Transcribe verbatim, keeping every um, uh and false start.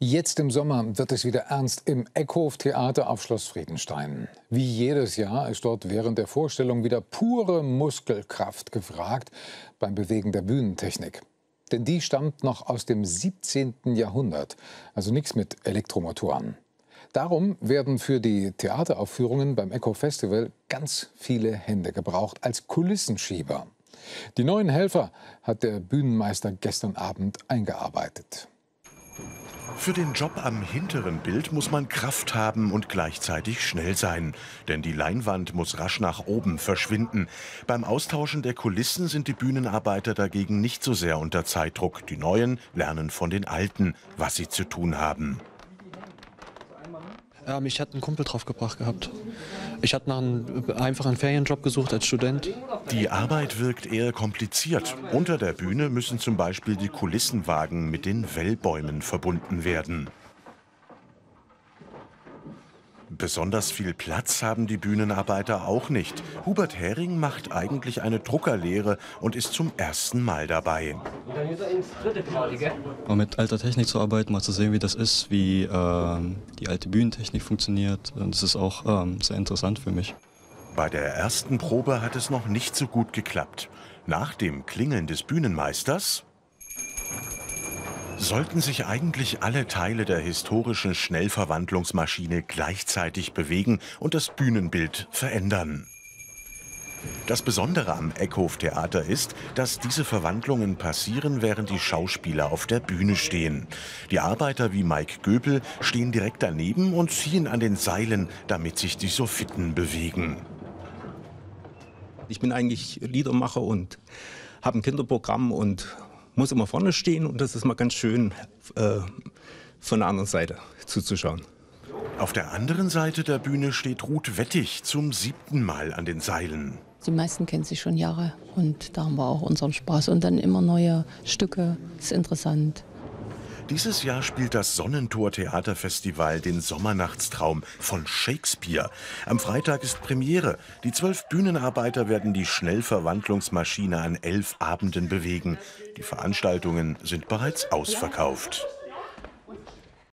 Jetzt im Sommer wird es wieder ernst im Eckhof-Theater auf Schloss Friedenstein. Wie jedes Jahr ist dort während der Vorstellung wieder pure Muskelkraft gefragt beim Bewegen der Bühnentechnik. Denn die stammt noch aus dem siebzehnten Jahrhundert, also nichts mit Elektromotoren. Darum werden für die Theateraufführungen beim Eckhof-Festival ganz viele Hände gebraucht als Kulissenschieber. Die neuen Helfer hat der Bühnenmeister gestern Abend eingearbeitet. Für den Job am hinteren Bild muss man Kraft haben und gleichzeitig schnell sein. Denn die Leinwand muss rasch nach oben verschwinden. Beim Austauschen der Kulissen sind die Bühnenarbeiter dagegen nicht so sehr unter Zeitdruck. Die Neuen lernen von den Alten, was sie zu tun haben. Ja, mich hat ein Kumpel draufgebracht gehabt. Ich hatte nach einem einfachen Ferienjob gesucht als Student. Die Arbeit wirkt eher kompliziert. Unter der Bühne müssen zum Beispiel die Kulissenwagen mit den Wellbäumen verbunden werden. Besonders viel Platz haben die Bühnenarbeiter auch nicht. Hubert Hering macht eigentlich eine Druckerlehre und ist zum ersten Mal dabei. Mal mit alter Technik zu arbeiten, mal zu sehen, wie das ist, wie äh, die alte Bühnentechnik funktioniert. Und das ist auch äh, sehr interessant für mich. Bei der ersten Probe hat es noch nicht so gut geklappt. Nach dem Klingeln des Bühnenmeisters sollten sich eigentlich alle Teile der historischen Schnellverwandlungsmaschine gleichzeitig bewegen und das Bühnenbild verändern. Das Besondere am Eckhof-Theater ist, dass diese Verwandlungen passieren, während die Schauspieler auf der Bühne stehen. Die Arbeiter wie Mike Göbel stehen direkt daneben und ziehen an den Seilen, damit sich die Soffitten bewegen. Ich bin eigentlich Liedermacher und habe ein Kinderprogramm und muss immer vorne stehen, und das ist mal ganz schön, äh, von der anderen Seite zuzuschauen. Auf der anderen Seite der Bühne steht Ruth Wettig zum siebten Mal an den Seilen. Die meisten kennen sich schon Jahre und da haben wir auch unseren Spaß und dann immer neue Stücke. Das ist interessant. Dieses Jahr spielt das Sonnentor-Theaterfestival den Sommernachtstraum von Shakespeare. Am Freitag ist Premiere. Die zwölf Bühnenarbeiter werden die Schnellverwandlungsmaschine an elf Abenden bewegen. Die Veranstaltungen sind bereits ausverkauft.